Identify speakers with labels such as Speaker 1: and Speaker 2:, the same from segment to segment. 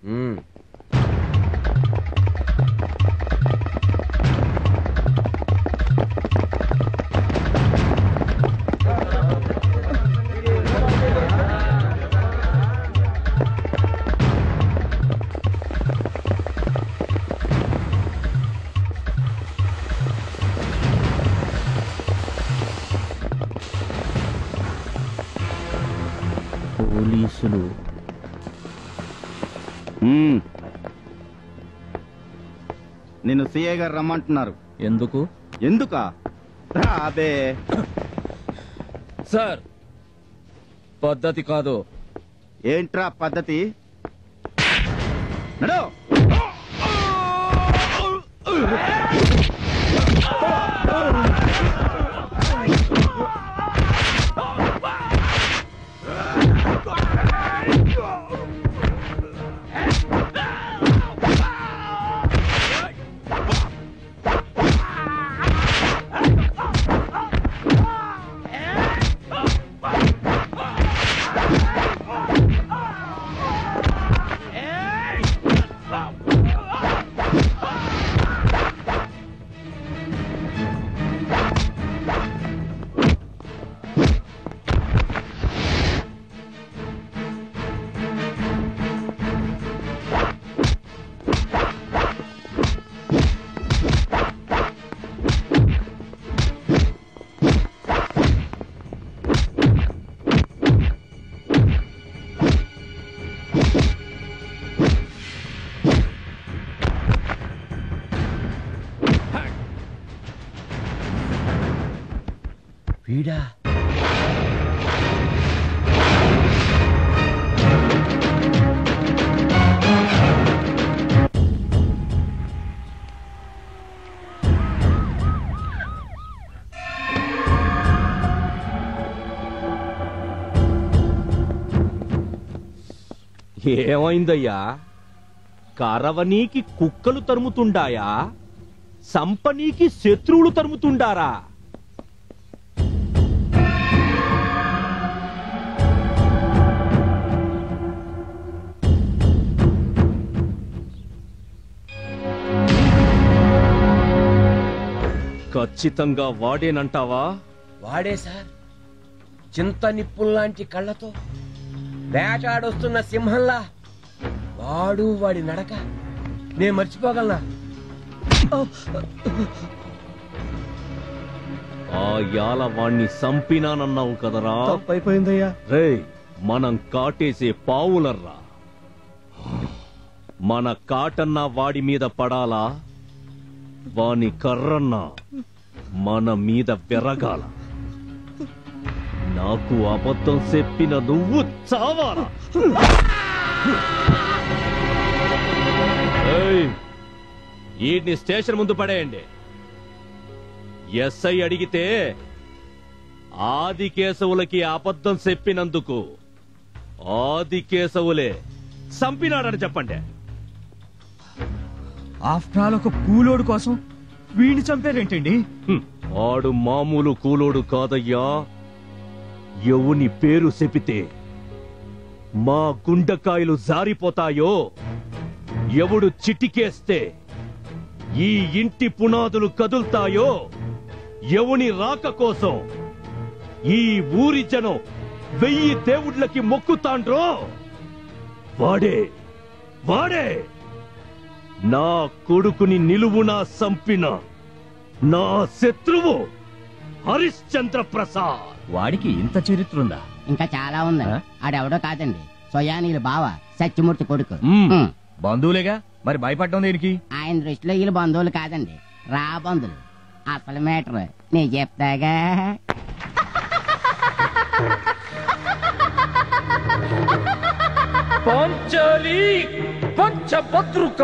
Speaker 1: పోలీసులు
Speaker 2: నిన్ను సిఐ గారు రమ్మంటున్నారు.
Speaker 1: ఎందుకు?
Speaker 2: ఎందుకా? అదే
Speaker 1: సార్, పద్ధతి కాదు.
Speaker 2: ఏంట్రా పద్ధతి? నడు.
Speaker 1: వీడా?
Speaker 3: ఏమైందయ్యా? కరవనీకి కుక్కలు తరుముతుండాయా? సంపనీకి శత్రువులు తరుముతుండారా? ఖచ్చితంగా వాడేనంటావా?
Speaker 4: వాడే సార్. చింత నిప్పుల్లాంటి కళ్ళతో వేటాడొస్తున్న సింహంలా వాడు వాడి నడక నేను మర్చిపోగలనా?
Speaker 3: ఆ యాల వాణ్ణి సంపినానన్నావు కదరా?
Speaker 1: తప్పైపోయిందయ్యా.
Speaker 3: రేయ్, మనం కాటేసే పావులర్రా. మన కాటన్నా వాడి మీద పడాలా? వాని కర్రన్నా మన మీద పెరగాల. నాకు అబద్ధం చెప్పిన నువ్వు చావాలా? ఈడ్ని స్టేషన్ ముందు పడేయండి. ఎస్ఐ అడిగితే ఆదికేశవులకి అబద్ధం చెప్పినందుకు ఆదికేశవులే చంపినాడని చెప్పండి.
Speaker 1: ఆఫ్టర్ ఆల్ ఒక కూలోడు కోసం వీడిని చంపారేంటండి?
Speaker 3: ఆడు మామూలు కూలోడు కాదయ్యా. ఎవని పేరు చెపితే మా గుండెకాయలు జారిపోతాయో, ఎవడు చిటికేస్తే ఈ ఇంటి పునాదులు కదులుతాయో, ఎవని రాక కోసం ఈ ఊరి జనం 1000 దేవుళ్ళకి మొక్కుతాండ్రో వాడే వాడే నా కొడుకుని నిలువునా సంపిన నా శత్రువు హరిశ్చంద్ర ప్రసాద్.
Speaker 1: వాడికి ఇంత చరిత్ర ఉందా?
Speaker 5: ఇంకా చాలా ఉంది. ఆడెవడో కాదండి, స్వయానీయులు బావ సత్యమూర్తి కొడుకు.
Speaker 1: బంధువులేగా, మరి భయపడ్డం దేనికి?
Speaker 5: ఆయన దృష్టిలో వీళ్ళు బంధువులు కాదండి, రా బంధువులు. అసలు మేటర్ నీ చెప్తాగా.
Speaker 6: పాంచాలి పంచభద్రుక,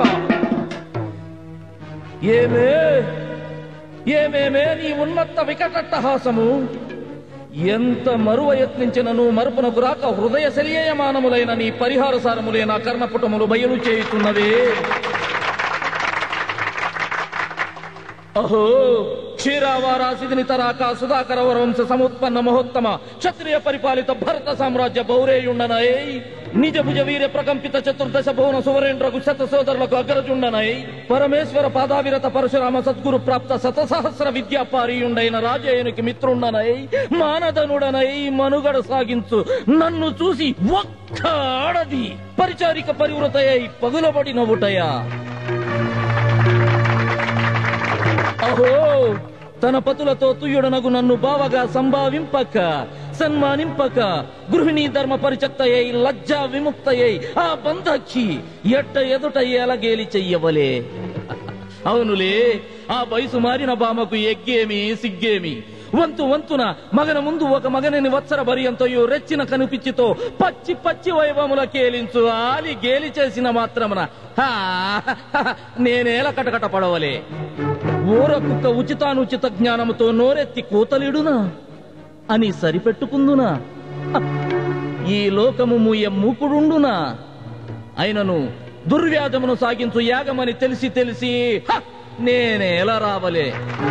Speaker 6: ఏమేమే నీ ఉన్నత వికటట్టహాసము! ఎంత మరువ యత్నించినను మరుపునకు రాక హృదయ శల్యయమానములైన నీ పరిహార సారములే నా కర్ణపుటములు బయలు చేయుతున్నవే. అహో క్షీరావారాసిదిని తరాక సుధాకర వంశ సముత్పన్న మహోత్తమ క్షత్రియ పరిపాలిత భరత సామ్రాజ్య బౌరేయుండనై నిజ భుజ వీర ప్రకంపిత చతుర్దశ భువన సువరేంద్రకు శత సోదరులకు అగ్రజుండనై పరమేశ్వర పాదావిరత పరశురామ సద్గురు ప్రాప్త శతసహస్ర విద్యాపారీయుండైన రాజయ్యనికి మిత్రుండనై మానధనుడనై మనుగడ సాగించు నన్ను చూసి ఒక్క ఆడది పరిచారిక పరివృతయై పగులబడి నవ్వుటయా. అహో, తన పతులతో తుయ్యుడనగు నన్ను బావగా సంభావింపక సన్మానింపక గృహిణీ ధర్మ పరిచక్తయ్యై లజ్జా విముక్తయ్యై ఆ బంధక్షి ఎట్ట ఎదుట ఎలగేలి చెయ్యవలే. అవునులే, ఆ వయసు మారిన బామకు ఎగ్గేమి సిగ్గేమి. వంతు వంతున మగన ముందు ఒక మగనని వత్సర భరియంతయు రెచ్చిన కనుపిచ్చితో పచ్చి పచ్చి వైభవముల కేలించు ఆలి గేలి చేసిన మాత్రమున నేనేల కటకట పడవలే. ఊర కుక్క ఉచితానుచిత జ్ఞానముతో నోరెత్తి కూతలిడునా అని సరిపెట్టుకుందునా? ఈ లోకము ముయ్య మూకుడుండునా? అయినను దుర్వ్యాధమును సాగించు యాగమని తెలిసి తెలిసి నేనేలా రావలే.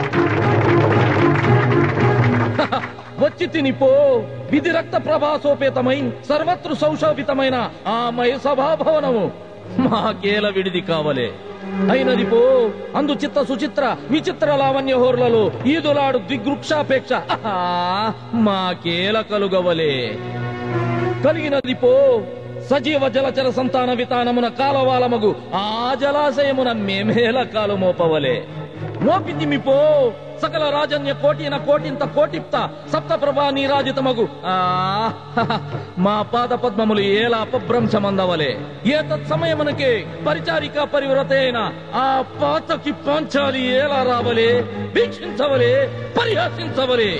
Speaker 6: వచ్చి తినిపో విధి రక్త ప్రభాసోపేతమై సర్వత్రు సౌశోభితమైన ఆ మయ సభాభవనము మాకేల విడిది కావలే. అయినది పో అందు చిత్త సుచిత్ర విచిత్ర లావణ్య హోర్లలో ఈదులాడు దిగ్వృక్షాపేక్ష మాకేల కలుగవలే. కలిగినది పో సజీవ జలచర సంతాన వితానమున కాలవాలమగు ఆ జలాశయమున మేమేల కాలు మోపవలే. మోపితిమిపో సకల రాజన్య కోటిన కోటింత కోటిప్త సప్త ప్రభా నీరాజితమగు మా పాద పద్మములు ఏలా అపభ్రంశమందవలే. ఏ తత్సమయమునకే పరిచారిక పరివ్రత అయిన ఆ పాతకి పాంచాలి ఏలా రావలే, వీక్షించవలే, పరిహాసించవలే.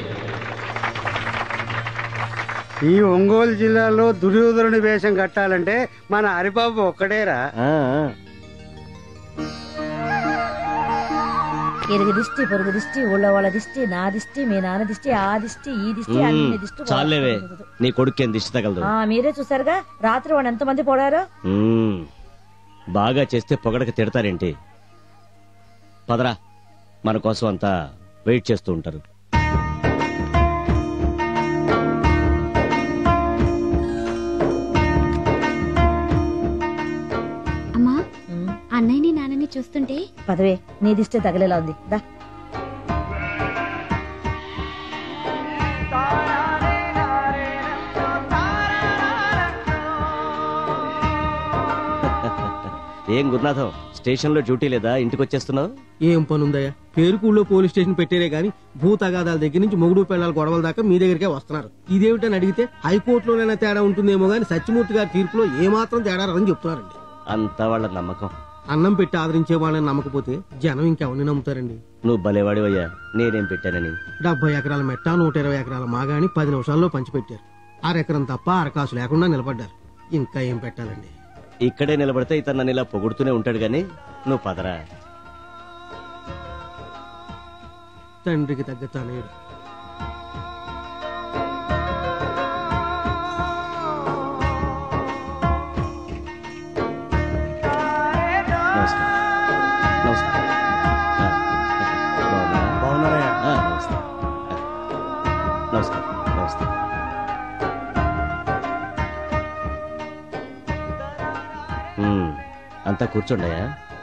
Speaker 7: ఈ ఒంగోలు జిల్లాలో దుర్యోధనుడి వేషం కట్టాలంటే మన హరిబాబు ఒక్కడేరా.
Speaker 8: ఇరుగు దిష్టి పొరుగు దిష్టి ఊళ్ళో వాళ్ళ దిష్టి నా దిష్టి మీ నాన్న దిష్టి ఆ దిష్టి ఈ దిష్టి అన్ని దిష్టి.
Speaker 3: చాలేవే, నీ కొడుకేం దిష్టి తగలదు.
Speaker 8: మీరే చూసారుగా రాత్రి వాడు ఎంతమంది పోడారో.
Speaker 3: బాగా చేస్తే పొగడక తిడతారేంటి? పదరా, మన కోసం అంతా వెయిట్ చేస్తూ ఉంటారు.
Speaker 9: అన్నయ్యని నాన్నని చూస్తుంటే
Speaker 8: పదవే, నీ దిష్టి తగలేలా ఉంది. దా
Speaker 3: ఏం గురునాథం, స్టేషన్ లో డ్యూటీ లేదా? ఇంటికి వచ్చేస్తున్నావు?
Speaker 1: ఏం పనుందయ్యా, పేరుకూళ్ళో పోలీస్ స్టేషన్ పెట్టేరే గాని భూతగాదాల దగ్గర నుంచి మొగుడు పిల్లల గొడవల దాకా మీ దగ్గరికే వస్తున్నారు. ఇదేమిటని అడిగితే హైకోర్టులోనైనా తేడా ఉంటుందేమో గాని సత్యమూర్తి గారి తీర్పులో ఏమాత్రం తేడా రాదని చెప్తున్నారండి.
Speaker 3: అంతా వాళ్ళ నమ్మకం.
Speaker 1: అన్నం పెట్టి ఆదరించే వాళ్ళని నమ్మకపోతే జనం ఇంకెవరిని నమ్ముతారండి.
Speaker 3: నువ్వు భలేవాడివయ్యా, నేనేం పెట్టానని.
Speaker 1: 70 ఎకరాల మెట్ట 120 ఎకరాల మాగాని 10 నిమిషాల్లో పంచిపెట్టారు. అరెకరం తప్ప అరకాసు లేకుండా నిలబడ్డారు. ఇంకా ఏం పెట్టాలండి?
Speaker 3: ఇక్కడే నిలబడితే ఇతను నన్ను ఇలా పొగుడుతూనే ఉంటాడు గాని నువ్వు పదరా.
Speaker 1: తండ్రికి తగ్గ తనయుడు.
Speaker 3: అంతా కూర్చోండియా.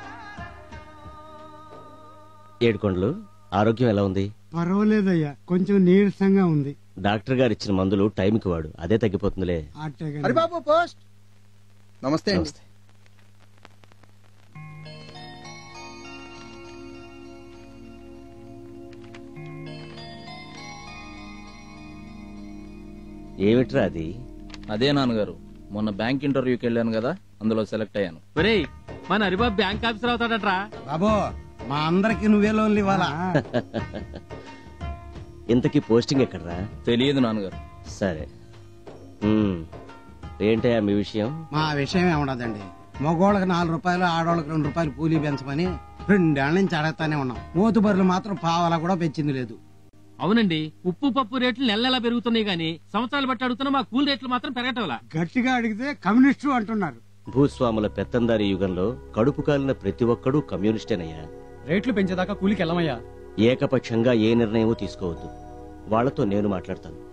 Speaker 3: ఏడుకొండలు, ఆరోగ్యం ఎలా ఉంది?
Speaker 7: పర్వాలేదయ్యా, కొంచెం నీరసంగా ఉంది.
Speaker 3: డాక్టర్ గారు ఇచ్చిన మందులు టైంకి వాడు, అదే తగ్గిపోతుందిలే.
Speaker 7: హరిబాబు పోస్ట్.
Speaker 2: నమస్తే.
Speaker 3: ఏమిట్రా అది?
Speaker 6: అదే నాన్నగారు, మొన్న బ్యాంక్ ఇంటర్వ్యూకి వెళ్ళాను కదా, అందులో సెలెక్ట్ అయ్యాను.
Speaker 1: మన హరిబాబు బ్యాంక్ ఆఫీసర్ అవుతాడట్రా.
Speaker 7: బాబో, మా అందరికి నువ్వే లోన్లు ఇవ్వాలా?
Speaker 3: ఇంతకీ పోస్టింగ్ ఎక్కడరా?
Speaker 6: తెలియదు నాన్నగారు.
Speaker 3: సరే, ఏంటయ్యా మీ విషయం?
Speaker 7: మా విషయం ఏముండదండి, మగోళ్ళకి 4 రూపాయలు ఆడోళ్ళకి 2 రూపాయలు కూలీ పెంచమని 2 ఏళ్ల నుంచి అడగతానే ఉన్నాం. మోతుబరులు మాత్రం పావలా కూడా పెంచింది లేదు.
Speaker 10: అవునండి, ఉప్పు పప్పు రేట్లు నెల పెరుగుతున్నాయి గానీ సంవత్సరాలు బట్టి అడుగుతున్నా మా కూల్ రేట్లు మాత్రం పెరగటంలా.
Speaker 7: గట్టిగా అడిగితే కమ్యూనిస్టు అంటున్నారు.
Speaker 3: భూస్వాముల పెత్తందారి యుగంలో కడుపు కాలిన ప్రతి ఒక్కడూ కమ్యూనిస్టేనయ్యా.
Speaker 10: రేట్లు పెంచేదాకా కూలికి వెళ్ళమయ్యా.
Speaker 3: ఏకపక్షంగా ఏ నిర్ణయం తీసుకోవద్దు. వాళ్లతో నేను మాట్లాడతాను.